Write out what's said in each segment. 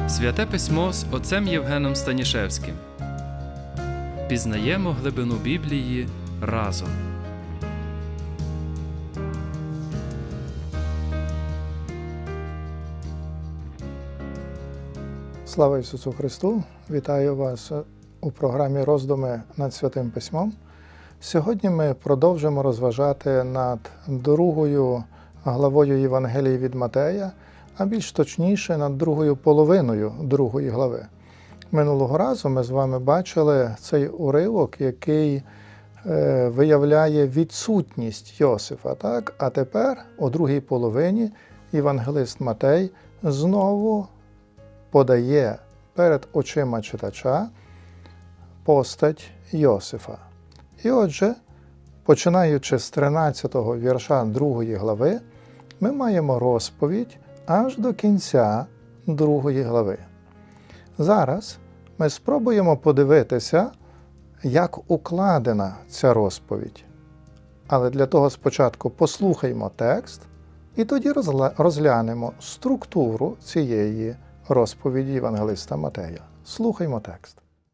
Святе Письмо з отцем Євгеном Станішевським. Пізнаємо глибину Біблії разом. Слава Ісусу Христу! Вітаю вас у програмі «Роздуми над Святим Письмом». Сьогодні ми продовжимо розважати над другою главою Євангелії від Матея, а більш точніше над другою половиною другої глави. Минулого разу ми з вами бачили цей уривок, який виявляє відсутність Йосифа. Так? А тепер, у другій половині, євангелист Матей знову подає перед очима читача постать Йосифа. І отже, починаючи з 13-го вірша 2 глави, ми маємо розповідь аж до кінця 2 глави. Зараз ми спробуємо подивитися, як укладена ця розповідь. Але для того спочатку послухаймо текст і тоді розглянемо структуру цієї розповіді євангелиста Матея. Слухаймо текст.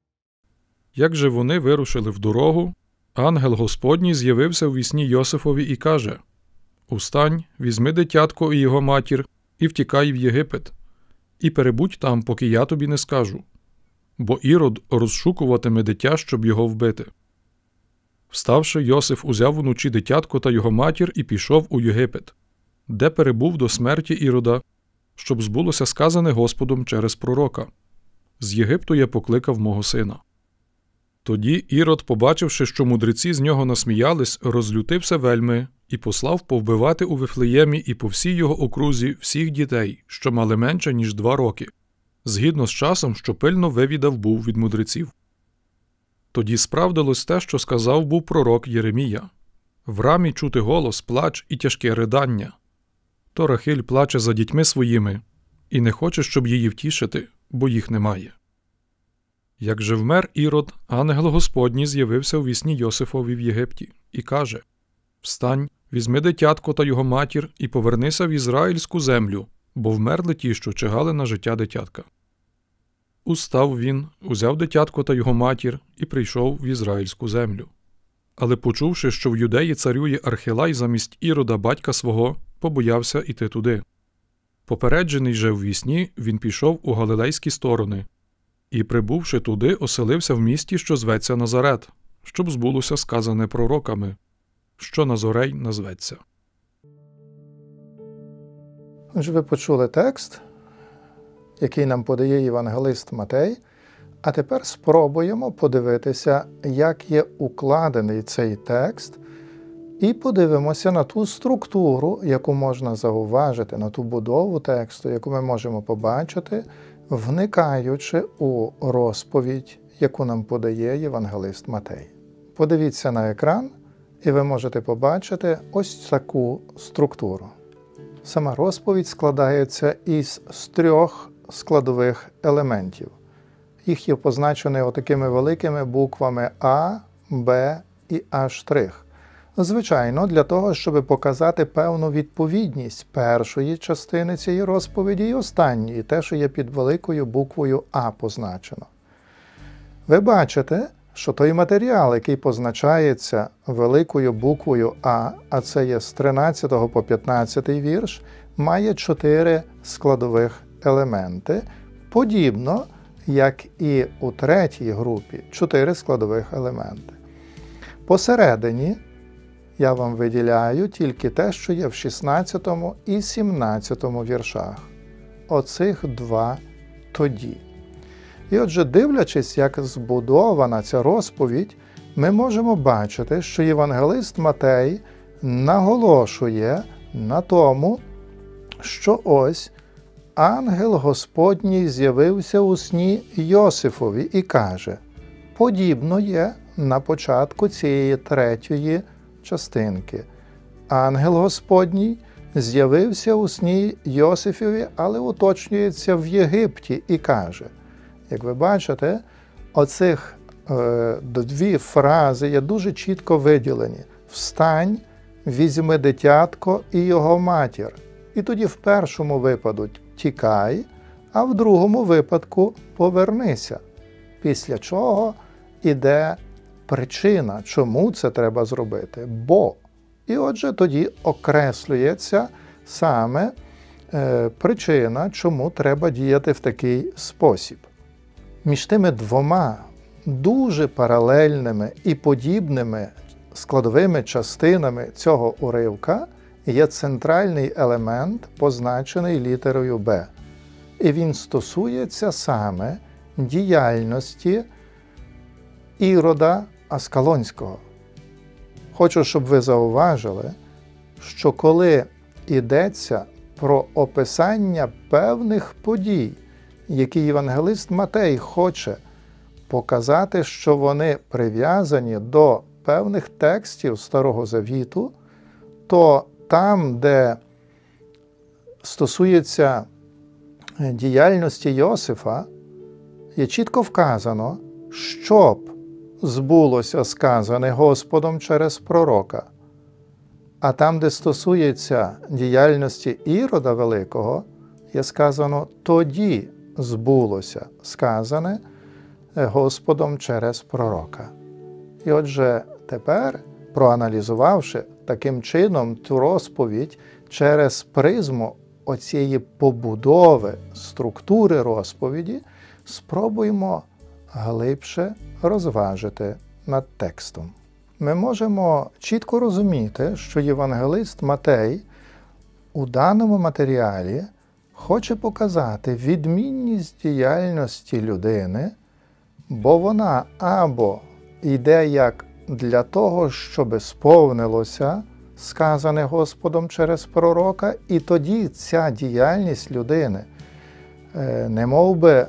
Як же вони вирушили в дорогу, ангел Господній з'явився у вісні Йосифові і каже: «Устань, візьми дитятко і його матір, і втікай в Єгипет, і перебудь там, поки я тобі не скажу, бо Ірод розшукуватиме дитя, щоб його вбити». Вставши, Йосиф узяв уночі дитятко та його матір і пішов у Єгипет, де перебув до смерті Ірода, щоб збулося сказане Господом через пророка: «З Єгипту я покликав мого сина». Тоді Ірод, побачивши, що мудреці з нього насміялись, розлютився вельми і послав повбивати у Вифлеємі і по всій його окрузі всіх дітей, що мали менше, ніж 2 роки, згідно з часом, що пильно вивідав був від мудреців. Тоді справдилось те, що сказав був пророк Єремія: «В рамі чути голос, плач і тяжке ридання. То Рахиль плаче за дітьми своїми і не хоче, щоб її втішити, бо їх немає». Як же вмер Ірод, ангел Господній з'явився у вісні Йосифові в Єгипті і каже: «Встань, візьми дитятко та його матір і повернися в ізраїльську землю, бо вмерли ті, що чигали на життя дитятка». Устав він, узяв дитятко та його матір і прийшов в ізраїльську землю. Але почувши, що в Юдеї царює Архилай замість Ірода батька свого, побоявся іти туди. Попереджений же в вісні, він пішов у галилейські сторони і, прибувши туди, оселився в місті, що зветься Назарет, щоб збулося сказане пророками, що Назорей назветься. Отже, ви почули текст, який нам подає євангелист Матей, а тепер спробуємо подивитися, як є укладений цей текст, і подивимося на ту структуру, яку можна зауважити, на ту будову тексту, яку ми можемо побачити, вникаючи у розповідь, яку нам подає євангелист Матей. Подивіться на екран, і ви можете побачити ось таку структуру. Сама розповідь складається із 3 складових елементів. Їх є позначені отакими великими буквами А, Б і Аж. Звичайно, для того, щоб показати певну відповідність першої частини цієї розповіді і останньої, те, що є під великою буквою А позначено. Ви бачите, що той матеріал, який позначається великою буквою А це є з 13 по 15 вірш, має 4 складових елементи, подібно, як і у 3-й групі 4 складових елементи. Посередині я вам виділяю тільки те, що є в 16 і 17 віршах. Оцих 2 тоді. І отже, дивлячись, як збудована ця розповідь, ми можемо бачити, що євангелист Матей наголошує на тому, що ось ангел Господній з'явився у сні Йосифові і каже: подібно є на початку цієї 3-ї частинки. Ангел Господній з'явився у сні Йосифові, але уточнюється в Єгипті і каже. Як ви бачите, оцих 2 фрази є дуже чітко виділені. «Встань, візьми дитятко і його матір». І тоді в першому випадку «тікай», а в другому випадку повернися. Після чого іде причина, чому це треба зробити. Бо. І отже, тоді окреслюється саме причина, чому треба діяти в такий спосіб. Між тими двома дуже паралельними і подібними складовими частинами цього уривка є центральний елемент, позначений літерою «Б». І він стосується саме діяльності Ірода Аскалонського. Хочу, щоб ви зауважили, що коли йдеться про описання певних подій, які євангелист Матей хоче показати, що вони прив'язані до певних текстів Старого Завіту, то там, де стосується діяльності Йосифа, є чітко вказано, щоб збулося сказане Господом через пророка. А там, де стосується діяльності Ірода Великого, є сказано, тоді збулося сказане Господом через пророка. І отже, тепер, проаналізувавши таким чином ту розповідь через призму оцієї побудови структури розповіді, спробуємо глибше розважити над текстом. Ми можемо чітко розуміти, що євангелист Матей у даному матеріалі хоче показати відмінність діяльності людини, бо вона або йде як для того, щоби сповнилося сказане Господом через пророка, і тоді ця діяльність людини немовби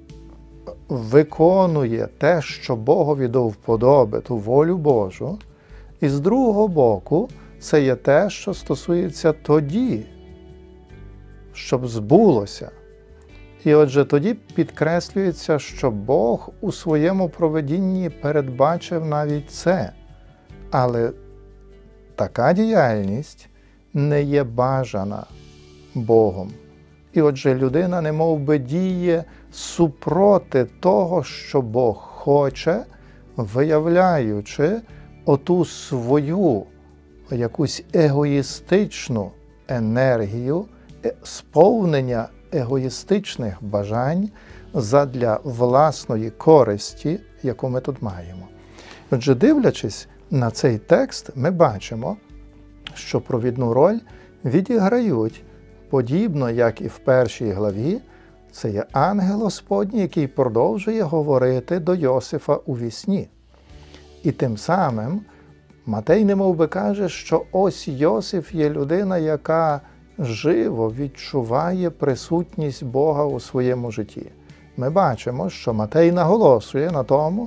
виконує те, що Богові до вподоби, ту волю Божу, і з другого боку це є те, що стосується тоді, щоб збулося. І отже, тоді підкреслюється, що Бог у своєму провидінні передбачив навіть це. Але така діяльність не є бажана Богом. І отже, людина немов би діє супроти того, що Бог хоче, виявляючи оту свою якусь егоїстичну енергію, сповнення егоїстичних бажань задля власної користі, яку ми тут маємо. Отже, дивлячись на цей текст, ми бачимо, що провідну роль відіграють, подібно як і в першій главі, це є ангел Господній, який продовжує говорити до Йосифа у вісні. І тим самим Матей немов би каже, що ось Йосиф є людина, яка живо відчуває присутність Бога у своєму житті. Ми бачимо, що Матей наголошує на тому,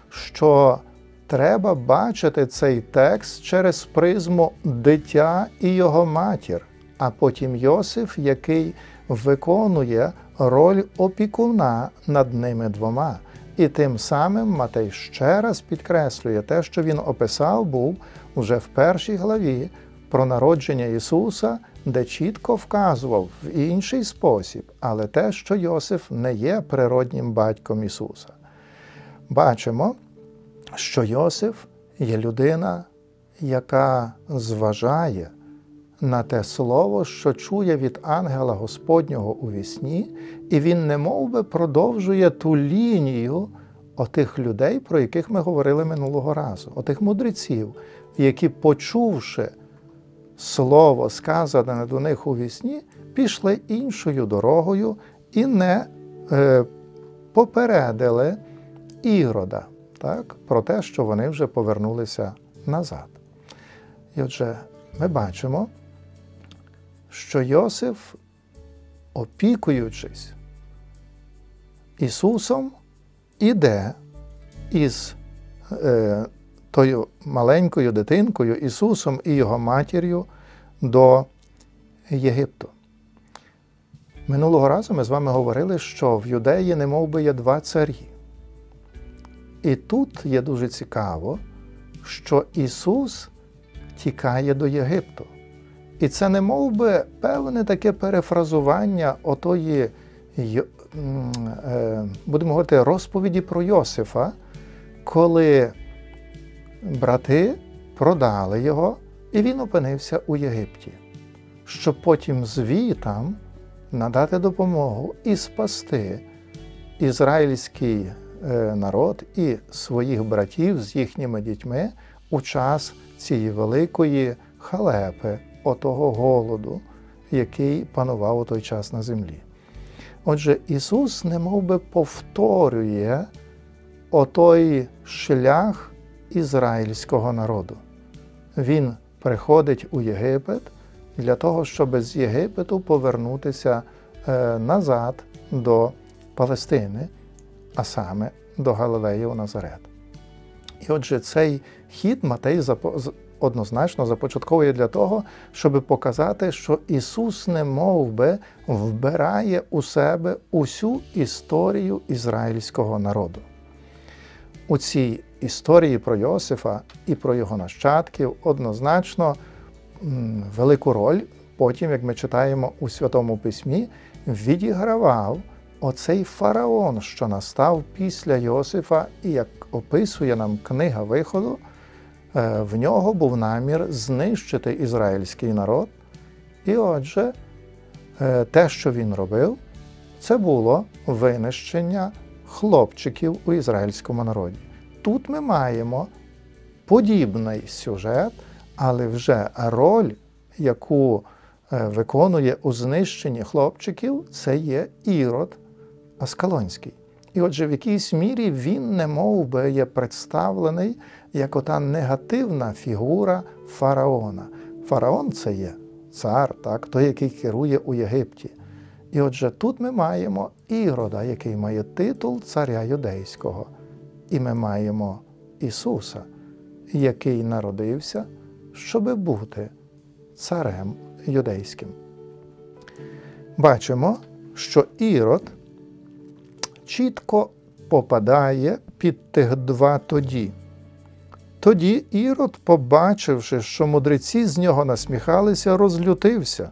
що треба бачити цей текст через призму дитя і його матір, а потім Йосиф, який виконує роль опікуна над ними двома. І тим самим Матей ще раз підкреслює те, що він описав був уже в першій главі про народження Ісуса, де чітко вказував в інший спосіб, але те, що Йосиф не є природнім батьком Ісуса. Бачимо, що Йосиф є людина, яка зважає на те слово, що чує від ангела Господнього у вісні, і він немов би продовжує ту лінію отих людей, про яких ми говорили минулого разу, отих мудреців, які, почувши слово, сказане до них у вісні, пішли іншою дорогою і не попередили Ірода, так, про те, що вони вже повернулися назад. І отже, ми бачимо, що Йосиф, опікуючись Ісусом, іде із тою маленькою дитинкою, Ісусом і його матір'ю до Єгипту. Минулого разу ми з вами говорили, що в Юдеї немов би є два царі. І тут є дуже цікаво, що Ісус тікає до Єгипту. І це немов би певне таке перефразування отої будемо говорити, розповіді про Йосифа, коли брати продали його, і він опинився у Єгипті, щоб потім звітам надати допомогу і спасти ізраїльський народ і своїх братів з їхніми дітьми у час цієї великої халепи, отого голоду, який панував у той час на землі. Отже, Ісус немовби повторює отой шлях ізраїльського народу. Він приходить у Єгипет для того, щоб з Єгипету повернутися назад до Палестини, а саме до Галилеї у Назарет. І отже, цей хід Матей однозначно започатковує для того, щоб показати, що Ісус немовби вбирає у себе усю історію ізраїльського народу. У цій історії про Йосифа і про його нащадків однозначно велику роль, потім, як ми читаємо у Святому Письмі, відігравав оцей фараон, що настав після Йосифа, і як описує нам книга Виходу, в нього був намір знищити ізраїльський народ. І отже, те, що він робив, це було винищення хлопчиків у ізраїльському народі. Тут ми маємо подібний сюжет, але вже роль, яку виконує у знищенні хлопчиків, це є Ірод Аскалонський. І отже, в якійсь мірі він немовби є представлений як ота негативна фігура фараона. Фараон – це є цар, так, той, який керує у Єгипті. І отже, тут ми маємо Ірода, який має титул царя юдейського. І ми маємо Ісуса, який народився, щоби бути царем юдейським. Бачимо, що Ірод чітко попадає під тих два «тоді». Тоді Ірод, побачивши, що мудреці з нього насміхалися, розлютився.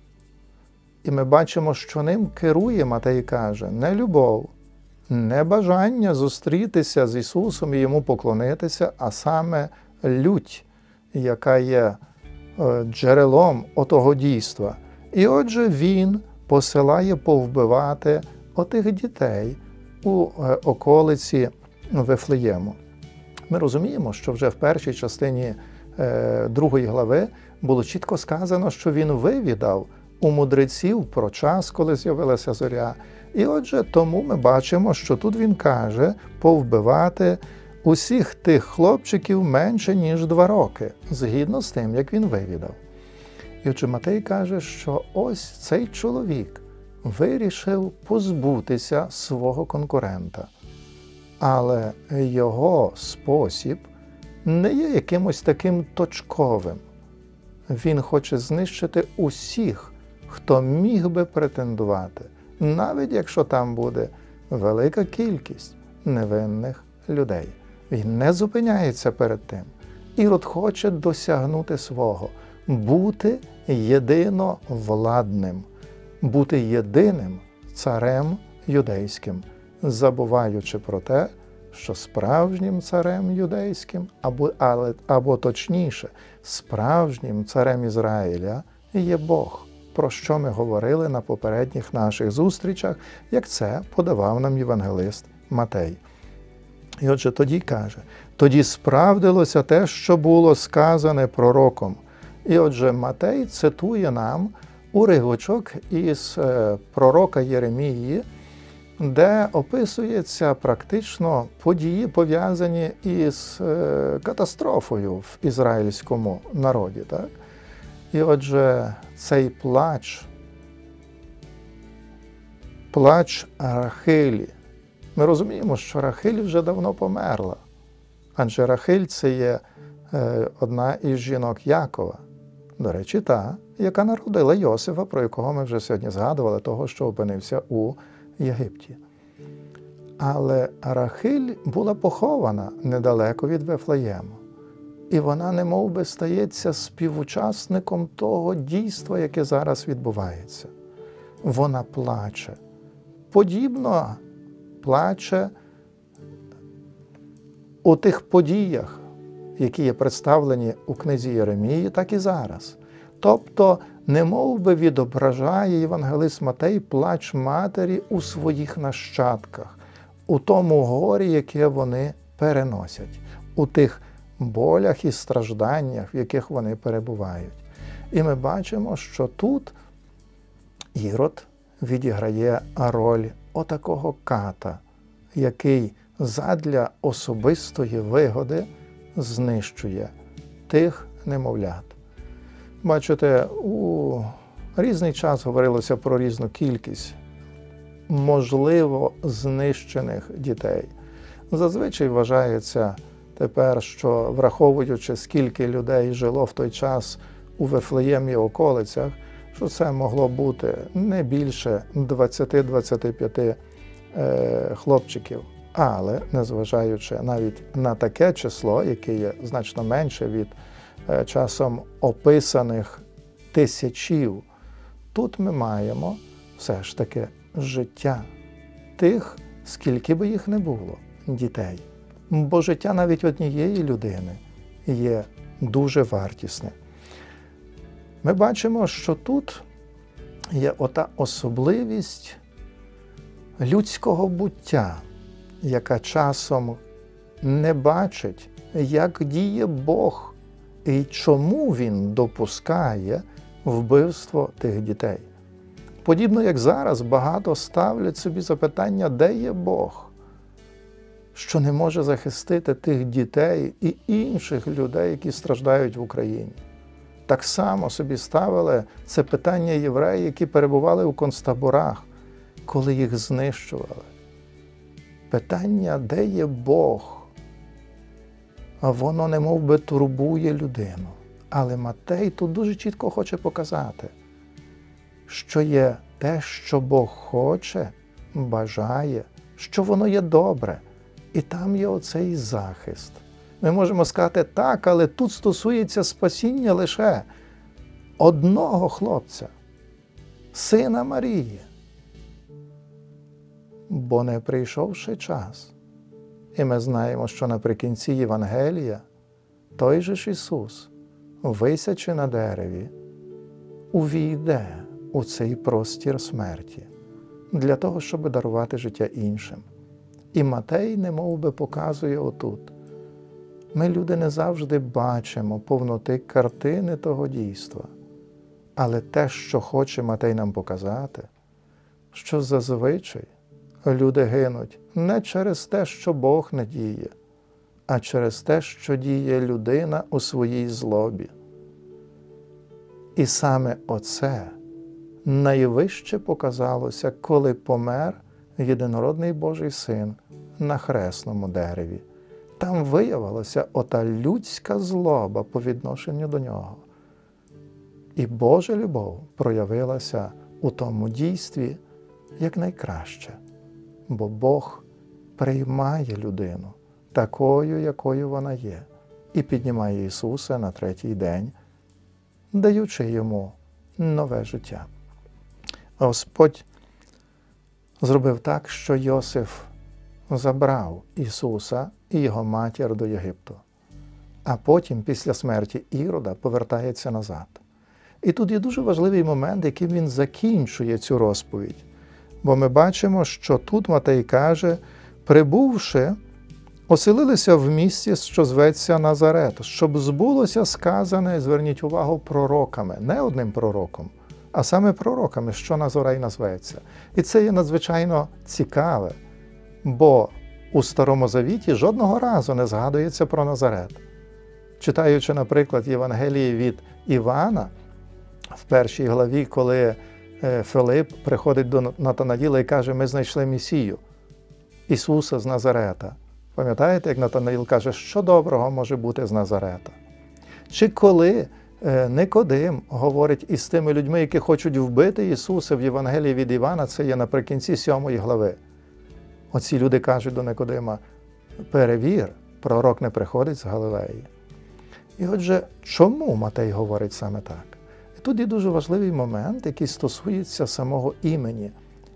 І ми бачимо, що ним керує, Матей каже, не любов, не бажання зустрітися з Ісусом і Йому поклонитися, а саме лють, яка є джерелом отого дійства. І отже, він посилає повбивати отих дітей у околиці Вифлеєму. Ми розуміємо, що вже в першій частині 2 глави було чітко сказано, що він вивідав у мудреців про час, коли з'явилася зоря. І отже, тому ми бачимо, що тут він каже повбивати усіх тих хлопчиків менше, ніж 2 роки, згідно з тим, як він вивідав. І отже, Матей каже, що ось цей чоловік вирішив позбутися свого конкурента. Але його спосіб не є якимось таким точковим. Він хоче знищити усіх, хто міг би претендувати, навіть якщо там буде велика кількість невинних людей. Він не зупиняється перед тим. Ірод хоче досягнути свого, бути єдиновладним, бути єдиним царем юдейським, забуваючи про те, що справжнім царем юдейським, або точніше, справжнім царем Ізраїля є Бог, про що ми говорили на попередніх наших зустрічах, як це подавав нам євангелист Матей. І отже, тоді каже, тоді справдилося те, що було сказане пророком. І отже, Матей цитує нам уривочок із пророка Єремії, де описується практично події, пов'язані із катастрофою в ізраїльському народі. Так? І отже, цей плач Рахилі. Ми розуміємо, що Рахиль вже давно померла, адже Рахиль – це є одна із жінок Якова. До речі, та, яка народила Йосифа, про якого ми вже сьогодні згадували, того, що опинився у Єгипті. Але Рахиль була похована недалеко від Вифлеєму. І вона немовби стається співучасником того дійства, яке зараз відбувається. Вона плаче подібно плаче у тих подіях, які є представлені у книзі Єремії, так і зараз. Тобто, немов би відображає євангелист Матей плач матері у своїх нащадках, у тому горі, яке вони переносять, у тих болях і стражданнях, в яких вони перебувають. І ми бачимо, що тут Ірод відіграє роль отакого ката, який задля особистої вигоди знищує тих немовлят. Бачите, у різний час говорилося про різну кількість можливо знищених дітей. Зазвичай вважається тепер, що враховуючи, скільки людей жило в той час у Вифлеємі і околицях, що це могло бути не більше 20-25 хлопчиків. Але, незважаючи навіть на таке число, яке є значно менше від часом описаних тисячів, тут ми маємо все ж таки життя тих, скільки би їх не було, дітей. Бо життя навіть однієї людини є дуже вартісне. Ми бачимо, що тут є ота особливість людського буття, яка часом не бачить, як діє Бог і чому Він допускає вбивство тих дітей. Подібно як зараз багато ставлять собі запитання, де є Бог, що не може захистити тих дітей і інших людей, які страждають в Україні. Так само собі ставили це питання євреї, які перебували у концтаборах, коли їх знищували. Питання, де є Бог, а воно немов би турбує людину. Але Матей тут дуже чітко хоче показати, що є те, що Бог хоче, бажає, що воно є добре. І там є оцей захист. Ми можемо сказати так, але тут стосується спасіння лише одного хлопця, сина Марії. Бо не прийшов ще час. І ми знаємо, що наприкінці Євангелія той же ж Ісус, висячи на дереві, увійде у цей простір смерті для того, щоб дарувати життя іншим. І Матей немов би показує отут. Ми, люди, не завжди бачимо повноти картини того дійства. Але те, що хоче Матей нам показати, що зазвичай люди гинуть не через те, що Бог не діє, а через те, що діє людина у своїй злобі. І саме оце найвище показалося, коли помер єдинородний Божий Син на хресному дереві. Там виявилася ота людська злоба по відношенню до нього. І Божа любов проявилася у тому дійстві як найкраще. Бо Бог приймає людину такою, якою вона є, і піднімає Ісуса на третій день, даючи йому нове життя. Господь зробив так, що Йосиф забрав Ісуса і його матір до Єгипту, а потім, після смерті Ірода, повертається назад. І тут є дуже важливий момент, яким він закінчує цю розповідь. Бо ми бачимо, що тут Матей каже, прибувши, оселилися в місті, що зветься Назарет, щоб збулося сказане, зверніть увагу, пророками, не одним пророком, а саме пророками, що Назарей назветься. І це є надзвичайно цікаве, бо у Старому Завіті жодного разу не згадується про Назарет. Читаючи, наприклад, Євангелії від Івана, в першій главі, коли Филип приходить до Натанаїла і каже, ми знайшли Месію, Ісуса з Назарета. Пам'ятаєте, як Натанаїл каже, що доброго може бути з Назарета? Чи коли Никодим говорить із тими людьми, які хочуть вбити Ісуса в Євангелії від Івана, це є наприкінці 7 глави. Оці люди кажуть до Никодима, перевір, пророк не приходить з Галилеї. І отже, чому Матей говорить саме так? І тут є дуже важливий момент, який стосується самого імені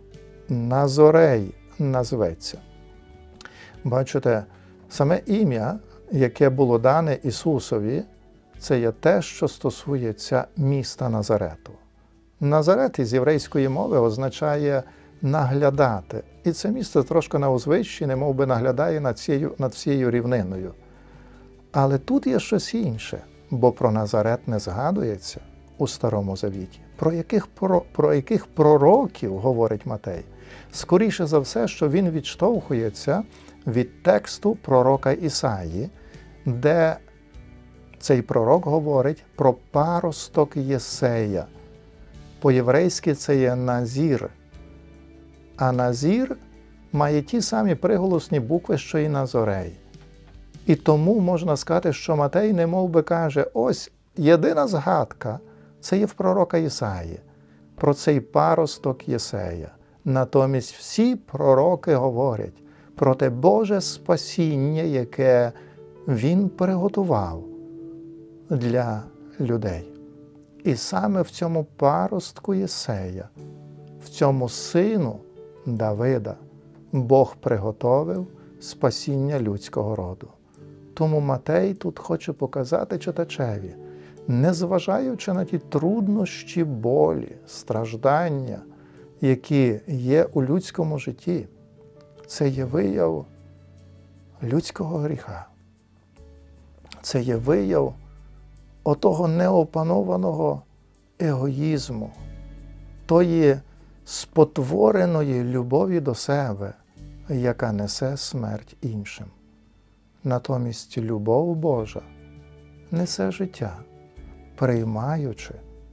Назорей назветься. Бачите, саме ім'я, яке було дане Ісусові, це є те, що стосується міста Назарету. Назарет із єврейської мови означає наглядати. І це місце трошки на узвищі, немов би наглядає над всією рівниною. Але тут є щось інше, бо про Назарет не згадується у Старому Завіті. Про яких пророків говорить Матей? Скоріше за все, що він відштовхується від тексту пророка Ісаї, де цей пророк говорить про паросток Єсея. По-єврейськи це є Назір. А Назір має ті самі приголосні букви, що і Назорей. І тому можна сказати, що Матей немов би каже, ось єдина згадка, це є в пророка Ісаї, про цей паросток Єсея. Натомість всі пророки говорять про те Боже спасіння, яке Він приготував для людей. І саме в цьому паростку Єсея, в цьому сину Давида, Бог приготовив спасіння людського роду. Тому Матей тут хоче показати читачеві, незважаючи на ті труднощі, болі, страждання, які є у людському житті, це є вияв людського гріха. Це є вияв отого неопанованого егоїзму, тої спотвореної любові до себе, яка несе смерть іншим. Натомість любов Божа несе життя, приймаючи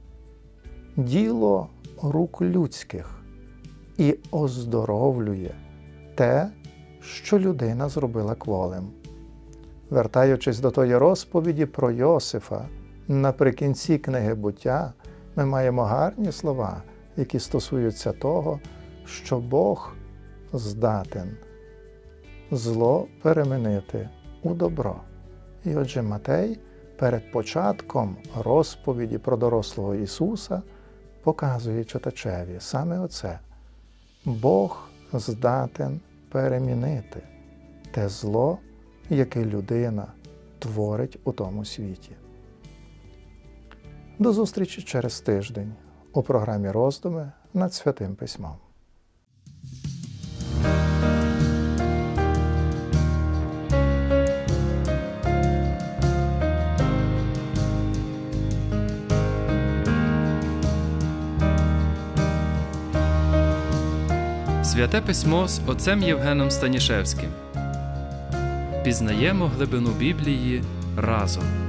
діло рук людських і оздоровлює те, що людина зробила кволим. Вертаючись до тої розповіді про Йосифа, наприкінці книги «Буття» ми маємо гарні слова, які стосуються того, що Бог здатен зло перемінити у добро. І отже, Матей перед початком розповіді про дорослого Ісуса показує читачеві саме оце. Бог здатен перемінити те зло, яке людина творить у тому світі. До зустрічі через тиждень у програмі «Роздуми над Святим Письмом». Святе Письмо з отцем Євгеном Станішевським. Пізнаємо глибину Біблії разом.